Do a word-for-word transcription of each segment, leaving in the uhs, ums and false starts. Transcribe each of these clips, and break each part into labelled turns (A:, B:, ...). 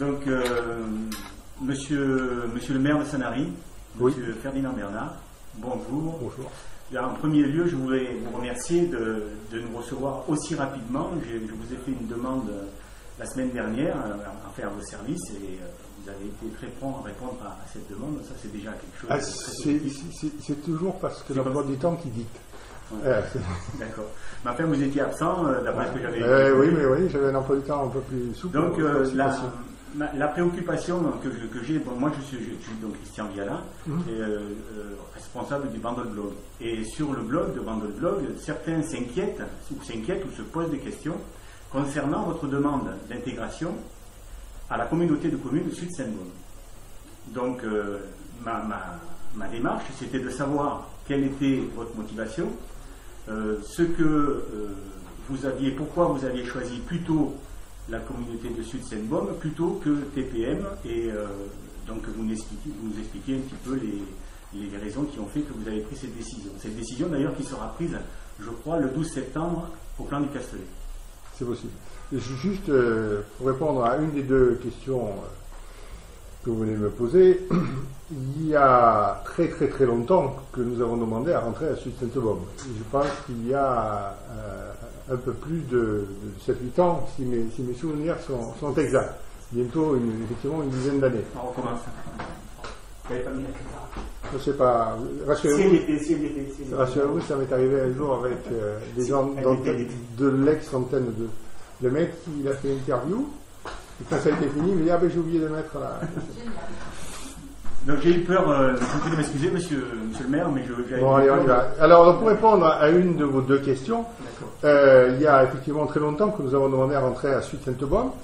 A: Donc, euh, monsieur, monsieur le maire de Sanary,
B: oui.
A: monsieur Ferdinand Bernard, bonjour.
B: Bonjour.
A: Là, en premier lieu, je voulais vous remercier de, de nous recevoir aussi rapidement. Je, je vous ai fait une demande la semaine dernière à, à faire vos services et euh, vous avez été très prompt à répondre à, à cette demande. Ça, c'est déjà quelque chose
B: ah,
A: de très
B: positif. C'est toujours parce que l'emploi du temps qui dicte.
A: Ouais. Euh, D'accord. Mais enfin, vous étiez absent, euh, d'après ce que j'avais
B: euh, Oui, mais oui, j'avais un emploi du temps un peu plus souple.
A: Donc, euh, la, ma, la préoccupation que, que j'ai, bon, moi je suis, je suis donc Christian Viala, mm-hmm. et, euh, euh, responsable du Bandol Blog. Et sur le blog de Bandol Blog, certains s'inquiètent, ou s'inquiètent, ou se posent des questions concernant votre demande d'intégration à la communauté de communes de Sud-Seine-Beaume. Donc, euh, ma, ma, ma démarche, c'était de savoir quelle était votre motivation, Euh, ce que euh, vous aviez, pourquoi vous aviez choisi plutôt la communauté de Sud-Seine-Beaume plutôt que T P M, et euh, donc vous nous, expliquez, vous nous expliquez un petit peu les, les raisons qui ont fait que vous avez pris cette décision. Cette décision d'ailleurs qui sera prise, je crois, le douze septembre au plan du Castellet.
B: C'est possible. Juste euh, pour répondre à une des deux questions euh, que vous venez de me poser, il y a très très très longtemps que nous avons demandé à rentrer à Sud-Seine-Beaume. Je pense qu'il y a euh, un peu plus de, de sept huit ans, si mes, si mes souvenirs sont, sont exacts. Bientôt, une, effectivement, une dizaine d'années.
A: On recommence. Vous n'avez pas mis la caméra.
B: Je ne sais pas. Rassurez-vous, rassurez-vous, ça m'est arrivé un jour avec euh, des gens de, de l'ex-antenne de... Le mec, il a fait une interview, et quand ça a été fini, il m'a dit « Ah ben j'ai oublié de mettre la... »
A: Donc j'ai eu peur, euh, je vous prie de m'excuser, monsieur, monsieur le maire, mais je...
B: Bon, allez, on y va. Alors, pour répondre à une de vos deux questions, euh, il y a effectivement très longtemps que nous avons demandé à rentrer à Sud-Seine-Beaume.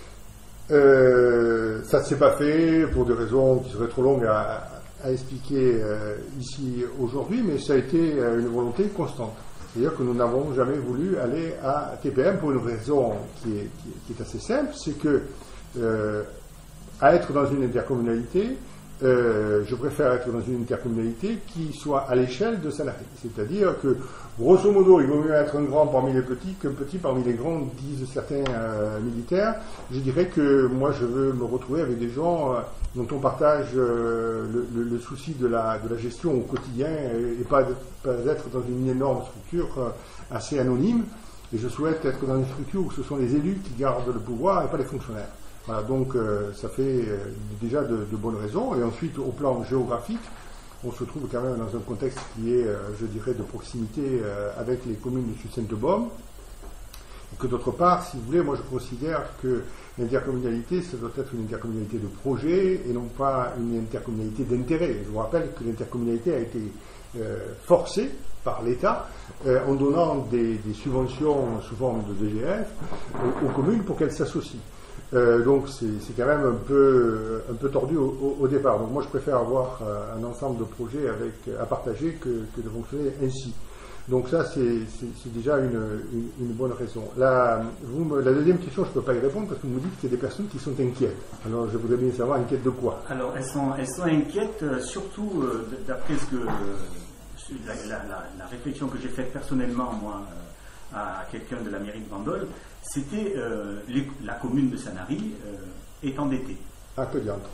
B: Euh, ça ne s'est pas fait pour des raisons qui seraient trop longues à, à expliquer euh, ici aujourd'hui, mais ça a été euh, une volonté constante. C'est-à-dire que nous n'avons jamais voulu aller à T P M pour une raison qui est, qui est, qui est assez simple, c'est que euh, à être dans une intercommunalité, Euh, je préfère être dans une intercommunalité qui soit à l'échelle de Sanary. C'est-à-dire que, grosso modo, il vaut mieux être un grand parmi les petits qu'un petit parmi les grands, disent certains euh, militaires. Je dirais que moi, je veux me retrouver avec des gens euh, dont on partage euh, le, le, le souci de la, de la gestion au quotidien et, et pas, de, pas être dans une énorme structure euh, assez anonyme. Et je souhaite être dans une structure où ce sont les élus qui gardent le pouvoir et pas les fonctionnaires. Voilà, donc euh, ça fait euh, déjà de, de bonnes raisons. Et ensuite, au plan géographique, on se trouve quand même dans un contexte qui est, euh, je dirais, de proximité euh, avec les communes de Sud-Seine-Beaume. Et que d'autre part, si vous voulez, moi je considère que l'intercommunalité, ça doit être une intercommunalité de projet et non pas une intercommunalité d'intérêt. Je vous rappelle que l'intercommunalité a été euh, forcée par l'État euh, en donnant des, des subventions sous forme de D G F aux, aux communes pour qu'elles s'associent. Euh, donc c'est quand même un peu, un peu tordu au, au, au départ. Donc moi je préfère avoir euh, un ensemble de projets avec, à partager que, que de fonctionner ainsi. Donc ça c'est déjà une, une, une bonne raison. La, vous me, la deuxième question, je ne peux pas y répondre parce que vous me dites qu'il y a des personnes qui sont inquiètes. Alors je voudrais bien savoir inquiètes de quoi.
A: Alors elles sont, elles sont inquiètes euh, surtout euh, d'après ce que euh, la, la, la, la réflexion que j'ai faite personnellement moi euh, à quelqu'un de la mairie de Bandol. C'était euh, la commune de Sanary euh, est endettée.
B: Ah, que diantre.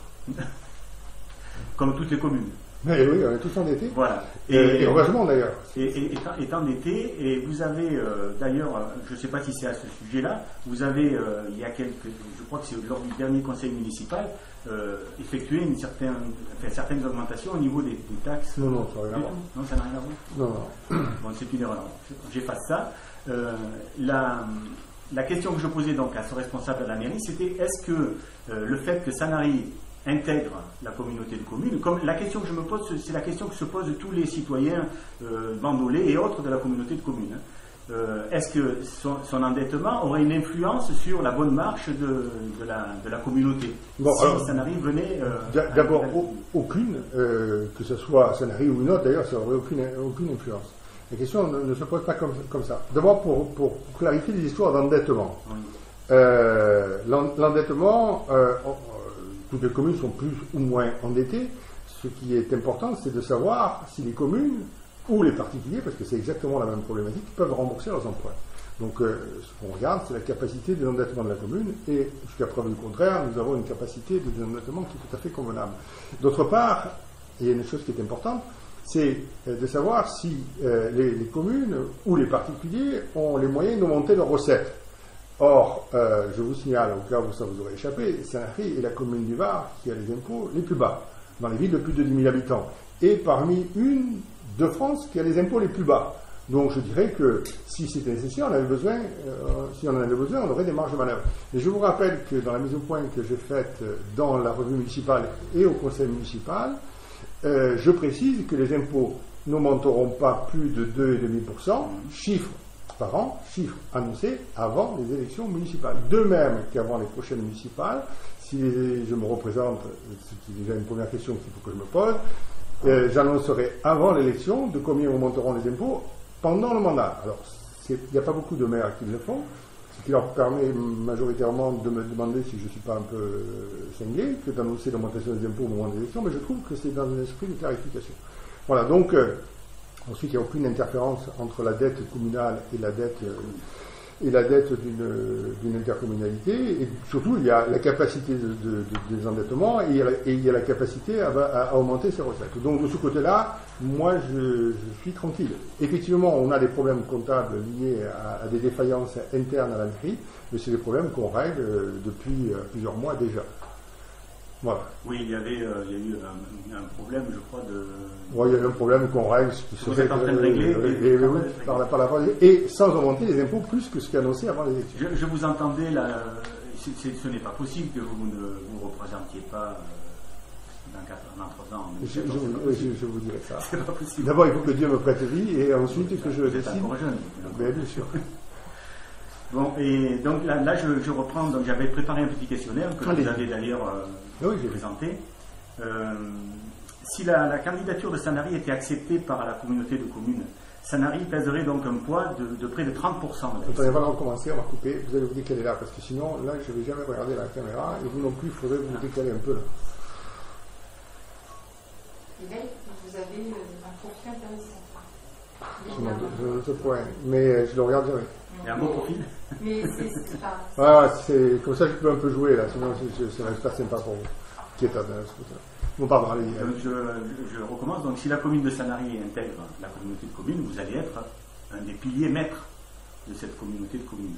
A: Comme toutes les communes.
B: Mais oui, on est tous endettés.
A: Voilà.
B: Et, et, et heureusement d'ailleurs.
A: Et, et, est endettée, et vous avez euh, d'ailleurs, je ne sais pas si c'est à ce sujet-là, vous avez, euh, il y a quelques, je crois que c'est lors du dernier conseil municipal, euh, effectué une certaine, enfin, certaines augmentations au niveau des, des taxes.
B: Non, non, ça n'a rien à voir.
A: Non, ça n'a rien à voir.
B: Non, non.
A: Bon, c'est une erreur. J'efface ça. Euh, la. La question que je posais donc à ce responsable de la mairie, c'était est-ce que euh, le fait que Sanary intègre la communauté de communes, comme la question que je me pose, c'est la question que se posent tous les citoyens euh, bandolais et autres de la communauté de communes. Euh, est-ce que son, son endettement aurait une influence sur la bonne marche de, de, la, de la communauté
B: bon,
A: si
B: alors,
A: Sanary venait... Euh,
B: D'abord, aucune, euh, que ce soit Sanary ou une autre, d'ailleurs, ça n'aurait aucune, aucune influence. La question ne, ne se pose pas comme, comme ça. D'abord, pour, pour clarifier les histoires d'endettement. Oui. Euh, L'endettement, euh, toutes les communes sont plus ou moins endettées. Ce qui est important, c'est de savoir si les communes ou les particuliers, parce que c'est exactement la même problématique, peuvent rembourser leurs emprunts. Donc euh, ce qu'on regarde, c'est la capacité de l'endettement de la commune, et jusqu'à preuve du contraire, nous avons une capacité de l'endettement qui est tout à fait convenable. D'autre part, il y a une chose qui est importante, c'est de savoir si euh, les, les communes ou les particuliers ont les moyens d'augmenter leurs recettes. Or, euh, je vous signale, au cas où ça vous aurait échappé, Sanary est la commune du Var qui a les impôts les plus bas, dans les villes de plus de dix mille habitants, et parmi une de France qui a les impôts les plus bas. Donc je dirais que si c'était nécessaire, on avait besoin, euh, si on en avait besoin, on aurait des marges de manœuvre. Et je vous rappelle que dans la mise au point que j'ai faite dans la revue municipale et au conseil municipal, euh, je précise que les impôts n'augmenteront pas plus de deux virgule cinq pour cent, chiffre par an, chiffre annoncé avant les élections municipales. De même qu'avant les prochaines municipales, si les, je me représente, ce qui est déjà une première question qu'il faut que je me pose, euh, j'annoncerai avant l'élection de combien augmenteront les impôts pendant le mandat. Alors, il n'y a pas beaucoup de maires qui le font, ce qui leur permet majoritairement de me demander si je ne suis pas un peu cinglé que d'annoncer l'augmentation des impôts au moment des élections, mais je trouve que c'est dans un esprit de clarification. Voilà, donc, euh, ensuite, il n'y a aucune interférence entre la dette communale et la dette, euh, et la dette d'une, d'une intercommunalité, et surtout, il y a la capacité de, de, de désendettement et il, y a la, et il y a la capacité à, à, à augmenter ses recettes. Donc, de ce côté-là, moi, je, je suis tranquille. Effectivement, on a des problèmes comptables liés à, à des défaillances internes à la mairie, mais c'est des problèmes qu'on règle euh, depuis euh, plusieurs mois déjà. Voilà.
A: Oui, il y avait, euh, il y a eu un, un problème, je crois, de...
B: Oui, il y a eu un problème qu'on règle, ce qui
A: serait en train de régler,
B: euh, et, et, oui, par la, par la, et sans augmenter les impôts plus que ce qui est annoncé avant les élections.
A: Je, je vous entendais là, c est, c est, ce n'est pas possible que vous ne vous représentiez pas euh, dans entre ans.
B: Je, je, je, je vous dirai ça.
A: C'est pas possible.
B: D'abord, il faut que Dieu me prête vie, et ensuite que je
A: vous
B: décide.
A: Êtes encore jeune.
B: Bien, bien sûr.
A: Bon, et donc là, là je, je reprends, donc j'avais préparé un petit questionnaire que Allez. vous avez d'ailleurs euh, oui, présenté. Euh, si la, la candidature de Sanary était acceptée par la communauté de communes, Sanary pèserait donc un poids de, de près de trente pour cent.
B: Attendez, on va recommencer, on va couper, vous allez vous décaler là, parce que sinon, là, je ne vais jamais regarder la caméra, et vous non plus, il faudrait vous décaler un peu là.
C: Et là, vous avez un profil intéressant.
B: Je, je, ce point, mais je le regarde jamais.
A: Il y a un beau profil.
C: Mais c'est pas...
B: Ah, c'est comme ça, je peux un peu jouer là, sinon ça va être sympa pour vous. Qui est à bon, pardon, allez.
A: Donc, je, je, je recommence. Donc, si la commune de Sanary intègre la communauté de communes, vous allez être un des piliers maîtres de cette communauté de communes.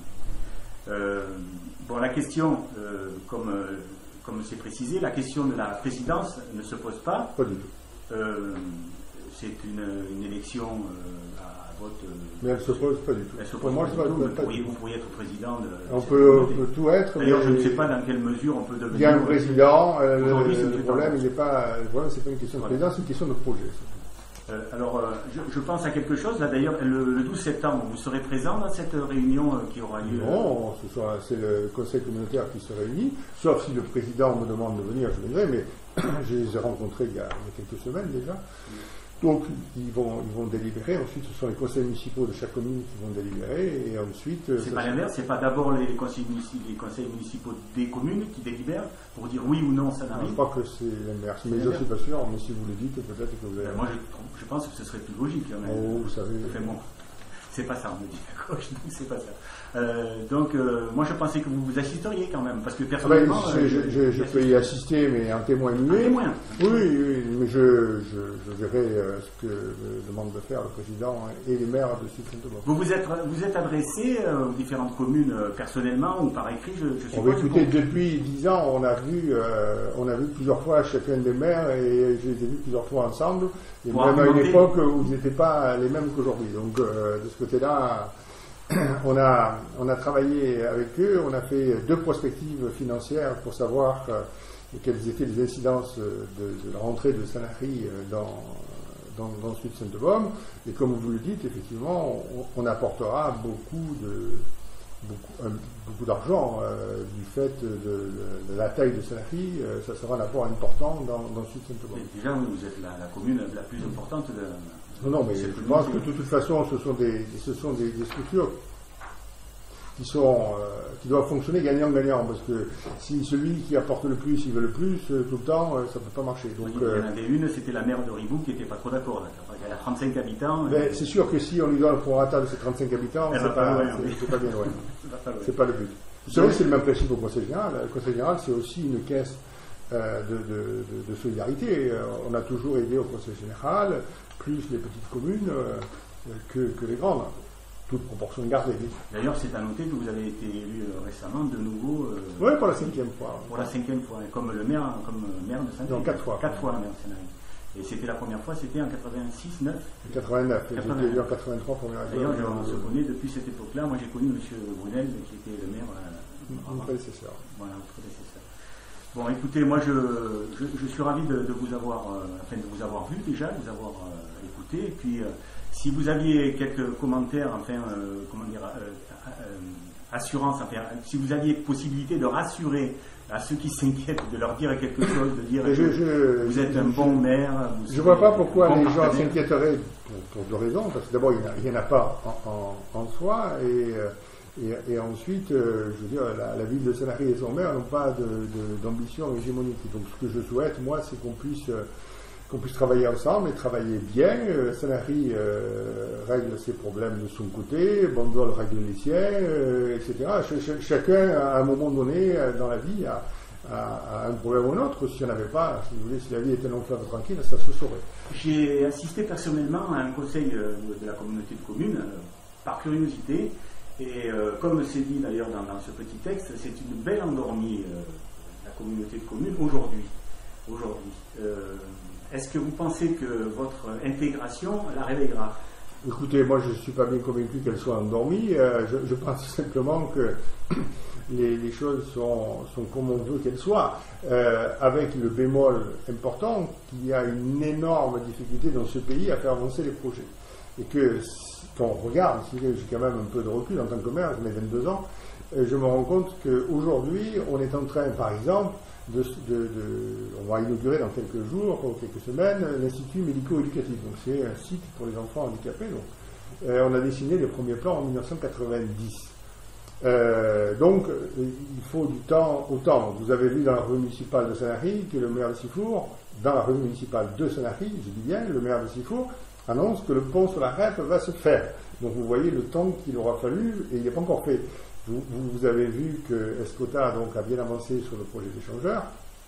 A: Euh, bon, la question, euh, comme euh, comme c'est précisé, la question de la présidence ne se pose pas.
B: Pas du tout.
A: Euh, c'est une, une élection euh, à vote. Euh,
B: Mais elle ne se pose pas du tout.
A: Elle se pose
B: Pour moi,
A: pas
B: je
A: du tout.
B: pas
A: Vous, pourriez, vous pourriez être président de.
B: On peut, on peut tout être.
A: D'ailleurs, je ne sais pas dans quelle mesure on peut devenir.
B: Il y a un président. Euh,
A: Aujourd'hui,
B: le, le problème, il n'est pas. Le problème, c'est pas une question de président, c'est une question de projet.
A: Euh, alors, euh, je, je pense à quelque chose. Là, d'ailleurs, le, le douze septembre, vous serez présent dans cette réunion euh, qui aura lieu.
B: Non, ce soit, c'est le conseil communautaire qui se réunit. Sauf si le président me demande de venir, je viendrai. Mais je les ai rencontrés il y a, il y a quelques semaines déjà. Donc, ils vont, ils vont délibérer. Ensuite, ce sont les conseils municipaux de chaque commune qui vont délibérer. Et ensuite.
A: C'est pas l'inverse, c'est pas d'abord les, les, conseils les conseils municipaux des communes qui délibèrent pour dire oui ou non ça n'arrive.
B: Je crois que c'est l'inverse. Mais je ne suis pas sûr. Mais si vous le dites, peut-être que vous avez.
A: Ben moi, je, je pense que ce serait plus logique. Quand même.
B: Oh, vous savez.
A: Enfin, bon, c'est pas ça, on me dit. D'accord, c'est pas ça. Euh, donc, euh, moi, je pensais que vous vous assisteriez quand même, parce que personnellement...
B: Ah ben, je, je, je, je peux y assister, mais en témoin muet.
A: Un témoin.
B: Oui, oui, mais je, je, je verrai euh, ce que demande de faire le président et les maires de Sud-Saint-Thomas.
A: Vous vous êtes, vous êtes adressé euh, aux différentes communes euh, personnellement ou par écrit, je, je
B: suppose. Oh, ben, écoutez, depuis dix ans, on a vu, euh, on a vu plusieurs fois chacun des maires et je les ai vus plusieurs fois ensemble. Et même à une époque où ils n'étaient pas les mêmes qu'aujourd'hui. Donc, euh, de ce côté-là... On a, on a travaillé avec eux, on a fait deux prospectives financières pour savoir euh, quelles étaient les incidences de, de la rentrée de Sanary dans, dans, dans le Sud-Saint-Baume. Et comme vous le dites, effectivement, on, on apportera beaucoup de beaucoup, euh, beaucoup d'argent euh, du fait de, de, de la taille de Sanary. Euh, ça sera un apport important dans, dans le Sud-Saint-Baume.
A: Déjà, vous êtes la, la commune la plus importante de...
B: Non, non, mais je pense que de toute façon, ce sont des, ce sont des, des structures qui sont, euh, qui doit fonctionner gagnant-gagnant, parce que si celui qui apporte le plus, il veut le plus, euh, tout le temps, euh, ça ne peut pas marcher. Donc,
A: il y en avait une, c'était la maire de Ribou qui n'était pas trop d'accord. Elle a trente-cinq habitants.
B: Ben, c'est sûr que si on lui donne le prorata de ses trente-cinq habitants, c'est pas,
A: pas,
B: pas bien loin. C'est pas le but. Vous savez, c'est le même principe au Conseil général. Le Conseil général, c'est aussi une caisse euh, de, de, de, de solidarité. Euh, on a toujours aidé au Conseil général, plus les petites communes euh, que, que les grandes. Toute proportion gardée.
A: D'ailleurs, c'est à noter que vous avez été élu euh, récemment de nouveau. Euh,
B: oui, pour la cinquième fois.
A: Pour la cinquième fois, comme le maire, comme maire de Saint-Denis.
B: Non, quatre fois.
A: Quatre fois, maire de Saint-Denis. Et c'était la première fois, c'était en quatre-vingt-six, neuf.
B: quatre-vingt-neuf. J'étais élu en quatre-vingt-trois pour la
A: D'ailleurs, on se connaît depuis cette époque-là. Moi, j'ai connu M. Brunel, qui était le maire.
B: Euh, Mon prédécesseur.
A: Voilà, mon prédécesseur. Bon, écoutez, moi, je, je, je suis ravi de, de vous avoir, euh, enfin, de vous avoir vu déjà, de vous avoir euh, écouté, et puis. Euh, Si vous aviez quelques commentaires, enfin, euh, comment dire, euh, euh, assurance, enfin, si vous aviez possibilité de rassurer à ceux qui s'inquiètent, de leur dire quelque chose, de dire
B: je,
A: que
B: je,
A: vous êtes
B: je,
A: un bon
B: je,
A: maire.
B: Je ne vois pas pourquoi bon les gens s'inquiéteraient pour, pour deux raisons. Parce que d'abord, il n'y en a pas en, en, en soi, et, et, et ensuite, euh, je veux dire, la, la ville de Sanary et son maire n'ont pas de, de, d'ambition hégémonique. Donc, ce que je souhaite, moi, c'est qu'on puisse qu'on puisse travailler ensemble et travailler bien. Euh, Sanary euh, règle ses problèmes de son côté, Bandol règle les siens, euh, et cetera. Ch ch chacun, à un moment donné euh, dans la vie, a, a, a un problème ou un autre. S'il n'y en avait pas, si vous voulez, si la vie était long fleuve tranquille, ça se saurait.
A: J'ai assisté personnellement à un conseil euh, de la communauté de communes, euh, par curiosité, et euh, comme c'est dit d'ailleurs dans, dans ce petit texte, c'est une belle endormie, euh, la communauté de communes, aujourd'hui. Aujourd'hui. Euh, Est-ce que vous pensez que votre intégration la réveillera?
B: Écoutez, moi je ne suis pas bien convaincu qu'elle soit endormie. Euh, je, je pense simplement que les, les choses sont, sont comme on veut qu'elles soient, euh, avec le bémol important qu'il y a une énorme difficulté dans ce pays à faire avancer les projets. Et que quand on regarde, si j'ai quand même un peu de recul en tant que maire, j'ai vingt-deux ans, euh, je me rends compte qu'aujourd'hui on est en train, par exemple, De, de, de, on va inaugurer dans quelques jours, ou quelques semaines, l'Institut médico-éducatif. Donc c'est un site pour les enfants handicapés. Donc, euh, on a dessiné les premiers plans en mille neuf cent quatre-vingt-dix. Euh, donc il faut du temps au temps. Vous avez vu dans la rue municipale de Sanary que le maire de Sifour, dans la rue municipale de Sanary, je dis bien, le maire de Sifour annonce que le pont sur la Rèpe va se faire. Donc vous voyez le temps qu'il aura fallu, et il n'est pas encore fait. Vous, vous avez vu que Escota donc, a bien avancé sur le projet d'échangeur.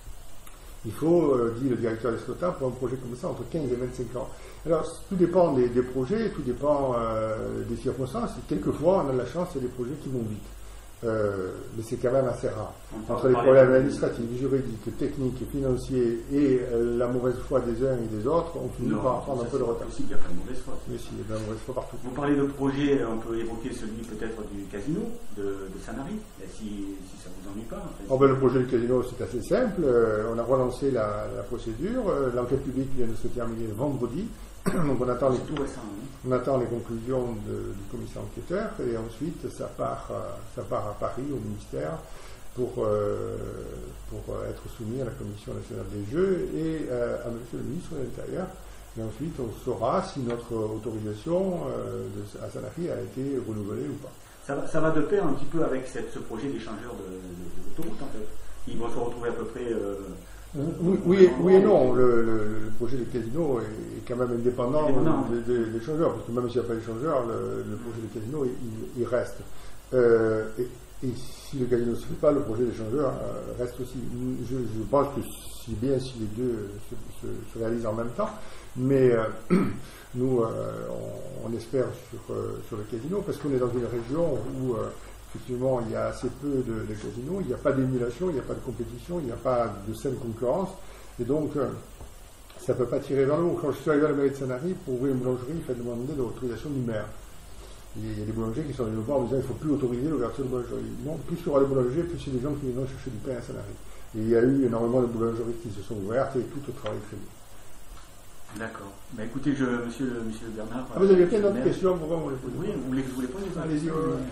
B: Il faut, euh, dit le directeur d'Escota, pour un projet comme ça, entre quinze et vingt-cinq ans. Alors, tout dépend des, des projets, tout dépend euh, des circonstances. Quelquefois, on a de la chance, il y a des projets qui vont vite. Euh, mais c'est quand même assez rare. Entre les problèmes administratifs, juridiques, techniques, financiers et euh, la mauvaise foi des uns et des autres, on finit
A: non,
B: par prendre un peu de retard.
A: Il n'y a pas de mauvaise foi.
B: Mais si, il y a de la mauvaise foi partout.
A: Vous parlez de projet, on peut évoquer celui peut-être du casino de, de Sanary, si, si ça ne vous ennuie pas. En fait.
B: Oh ben, le projet du casino, c'est assez simple. Euh, on a relancé la, la procédure. Euh, L'enquête publique vient de se terminer vendredi. Donc on attend, les,
A: tout récent, hein.
B: on attend les conclusions de, du commissaire enquêteur et ensuite ça part, euh, ça part à Paris au ministère pour, euh, pour euh, être soumis à la Commission nationale des jeux et euh, à monsieur le ministre de l'Intérieur. Et ensuite on saura si notre autorisation euh, de, à Sanary a été renouvelée ou pas.
A: Ça, ça va de pair un petit peu avec cette, ce projet d'échangeur de, de, de l'autoroute en fait. Ils vont se retrouver à peu près... Euh,
B: Oui, oui, oui et non. Le, le, le projet des casinos est quand même indépendant des de, de, échangeurs, parce que même s'il n'y a pas d'échangeur, le, le projet des casinos, il, il reste. Euh, et, et si le casino ne se fait pas, le projet d'échangeur euh, reste aussi. Je, je pense que c'est bien si les deux se, se, se réalisent en même temps, mais euh, nous, euh, on, on espère sur, euh, sur le casino, parce qu'on est dans une région où... Euh, effectivement, il y a assez peu de, de casinos, il n'y a pas d'émulation, il n'y a pas de compétition, il n'y a pas de saine concurrence, et donc euh, ça ne peut pas tirer vers le haut. Quand je suis arrivé à la mairie de Sanary, pour ouvrir une boulangerie, il fallait demander l'autorisation du maire. Il y a des boulangers qui sont venus nous voir en disant qu'il ne faut plus autoriser l'ouverture de boulangerie. Non, plus il y aura de boulangers, plus il y a des gens qui viendront chercher du pain à Sanary. Et il y a eu énormément de boulangeries qui se sont ouvertes et tout travaille très bien.
A: D'accord. Bah, écoutez, je, monsieur, monsieur Bernard...
B: Ah, vous avez plein d'autres questions, pourquoi vous les posez?
A: Oui, vous voulez que je vous les pose?
B: Allez-y.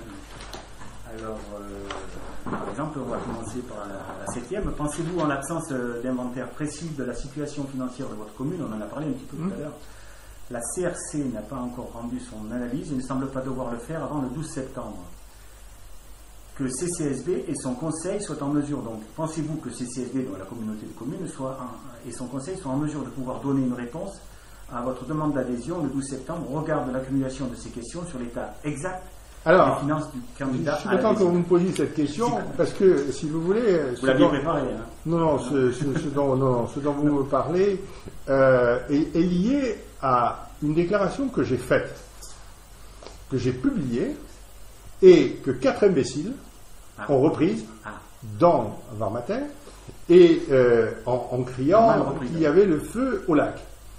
A: Alors, euh, par exemple, on va commencer par la, la septième. Pensez-vous, en l'absence d'inventaire précis de la situation financière de votre commune, on en a parlé un petit peu mmh. tout à l'heure, la C R C n'a pas encore rendu son analyse, il ne semble pas devoir le faire avant le douze septembre. que C C S B et son conseil soient en mesure, donc pensez-vous que C C S B, donc la communauté de communes, soit en, et son conseil soient en mesure de pouvoir donner une réponse à votre demande d'adhésion le douze septembre au regard de l'accumulation de ces questions sur l'état exact
B: Alors,
A: des finances du candidat?
B: Je suis content que vous me posiez cette question, parce que, si vous voulez...
A: Vous l'aviez préparé, hein?
B: Non, non, ce, ce, ce, dont, non, non, ce dont vous me parlez euh, est, est lié à une déclaration que j'ai faite, que j'ai publiée, et que quatre imbéciles
A: ah.
B: ont reprise
A: ah.
B: dans Var Matin, et euh, en, en criant qu'il y avait le feu au lac.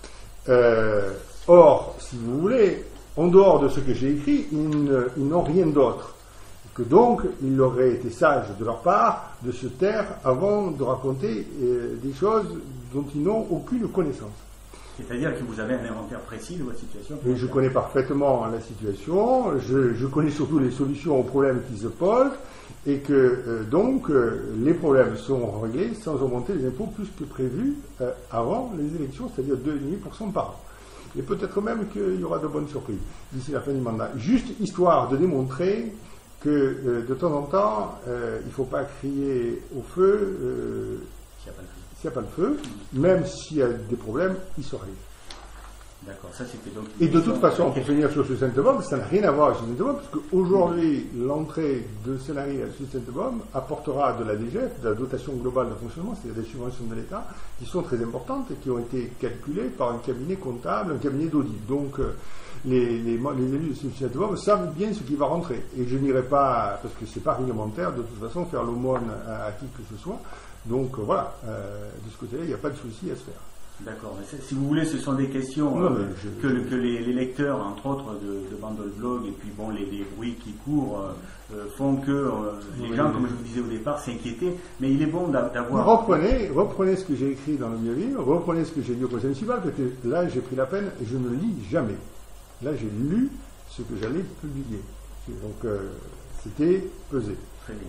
B: Euh, or, si vous voulez, en dehors de ce que j'ai écrit, ils, ils n'ont rien d'autre. Que donc, il aurait été sage de leur part de se taire avant de raconter euh, des choses dont ils n'ont aucune connaissance.
A: C'est-à-dire que vous avez un inventaire précis de votre situation?
B: Et je connais parfaitement la situation, je, je connais surtout les solutions aux problèmes qui se posent, et que euh, donc euh, les problèmes sont réglés sans augmenter les impôts plus que prévu euh, avant les élections, c'est-à-dire deux virgule cinq pour cent par an. Et peut-être même qu'il y aura de bonnes surprises d'ici la fin du mandat. Juste histoire de démontrer que euh, de temps en temps, euh, il ne faut pas crier au feu euh, s'il n'y a pas de feu, même s'il y a des problèmes, ils se règlent.
A: D'accord, ça c'était donc...
B: Et de toute façon, pour finir sur ce Sainte-Baume, ça n'a rien à voir avec ce Sainte-Baume, parce qu'aujourd'hui, l'entrée de salariés à ce Sainte-Baume apportera de la D G F, de la dotation globale de fonctionnement, c'est-à-dire des subventions de l'État, qui sont très importantes et qui ont été calculées par un cabinet comptable, un cabinet d'audit. Donc, euh, les, les, les élus de ce Sainte-Baume savent bien ce qui va rentrer. Et je n'irai pas, parce que ce n'est pas réglementaire, de toute façon, faire l'aumône à, à qui que ce soit. Donc, euh, voilà, euh, de ce côté-là, il n'y a pas de souci à se faire.
A: D'accord, mais si vous voulez, ce sont des questions
B: non,
A: euh,
B: je,
A: que,
B: je...
A: que les, les lecteurs, entre autres, de, de Bandol Blog, et puis bon, les, les bruits qui courent euh, font que euh, les oui, gens, oui. comme je vous disais au départ, s'inquiétaient. Mais il est bon d'avoir...
B: Reprenez, reprenez ce que j'ai écrit dans le vieux-livre, reprenez ce que j'ai dit au conseil municipal, parce que là, j'ai pris la peine et je ne lis jamais. Là, j'ai lu ce que j'allais publier. Donc, euh, c'était pesé.
A: Très bien.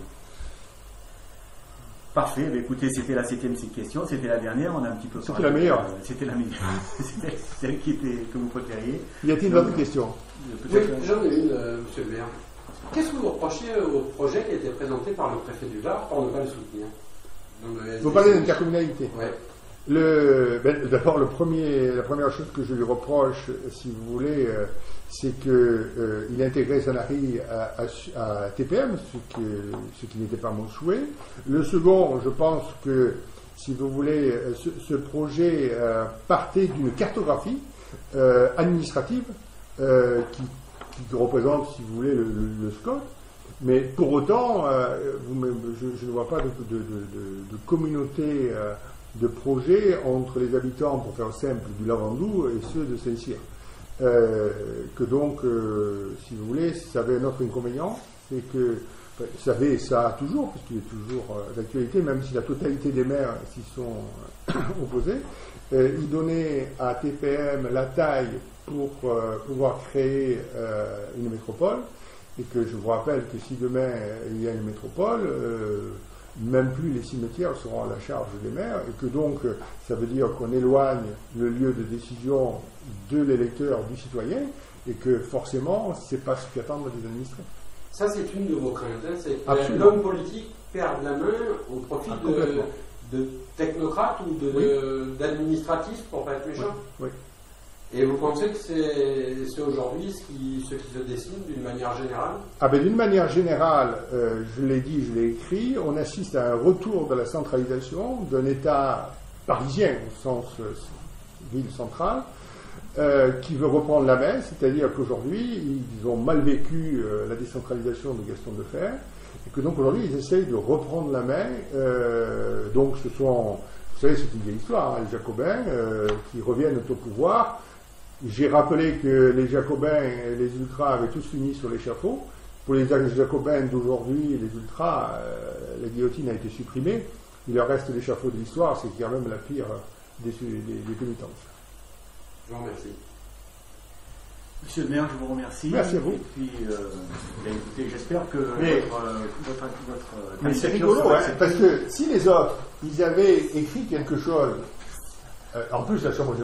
A: Parfait, mais écoutez, c'était la septième question, c'était la dernière, on a un petit peu...
B: C'était la meilleure.
A: Euh, c'était la meilleure, c'était celle qui était, que vous préfériez.
B: Y a-t-il d'autres questions?
D: Oui, j'en ai une, euh, monsieur le maire. Qu'est-ce que vous reprochez au projet qui a été présenté par le préfet du Var pour ne pas le soutenir? Le
B: vous parlez d'intercommunalité?
D: Oui.
B: Le, ben, d'abord, le premier, la première chose que je lui reproche, si vous voulez, euh, c'est qu'il euh, intégrait Sanary à, à, à T P M, ce qui, ce qui n'était pas mon souhait. Le second, je pense que, si vous voulez, ce, ce projet euh, partait d'une cartographie euh, administrative euh, qui, qui représente, si vous voulez, le, le, le SCOT. Mais pour autant, euh, vous, je, je ne vois pas de, de, de, de, de communauté euh, de projet entre les habitants, pour faire simple, du Lavandou et ceux de Saint-Cyr. Euh, que donc, euh, si vous voulez, ça avait un autre inconvénient, c'est que, ben, ça avait, ça a toujours, puisqu'il est toujours euh, d'actualité, même si la totalité des maires s'y sont euh, opposés, euh, il donnait à T P M la taille pour euh, pouvoir créer euh, une métropole, et que je vous rappelle que si demain il y a une métropole, euh, même plus les cimetières seront à la charge des maires, et que donc ça veut dire qu'on éloigne le lieu de décision de l'électeur du citoyen, et que forcément, c'est pas ce qu'attendent les administrés.
D: Ça, c'est une de vos craintes, hein, c'est que l'homme politique perde la main au profit ah, de, de technocrates ou d'administratifs, pour pas être méchant.
B: Oui. oui.
D: Et vous pensez que c'est aujourd'hui ce qui, ce qui se dessine d'une manière générale?
B: Ah ben d'une manière générale, euh, je l'ai dit, je l'ai écrit, on assiste à un retour de la centralisation d'un État parisien au sens euh, ville centrale, euh, qui veut reprendre la main, c'est-à-dire qu'aujourd'hui, ils ont mal vécu euh, la décentralisation de Gaston Defferre, et que donc aujourd'hui, ils essayent de reprendre la main. Euh, donc ce sont, vous savez, c'est une vieille histoire, hein, les Jacobins euh, qui reviennent au pouvoir. J'ai rappelé que les Jacobins et les Ultras avaient tous fini sur l'échafaud. Pour les Jacobins d'aujourd'hui, les Ultras, euh, la guillotine a été supprimée. Il leur reste l'échafaud de l'histoire, c'est quand même la pire des, des, des pénitences.
D: Je vous remercie.
A: Monsieur le maire, je vous remercie.
B: Merci à vous.
A: Et puis, euh, bien, écoutez, j'espère que
B: mais,
A: votre, votre, votre
B: mais c'est rigolo, hein, parce que si les autres, ils avaient écrit quelque chose, euh, en plus la Chambre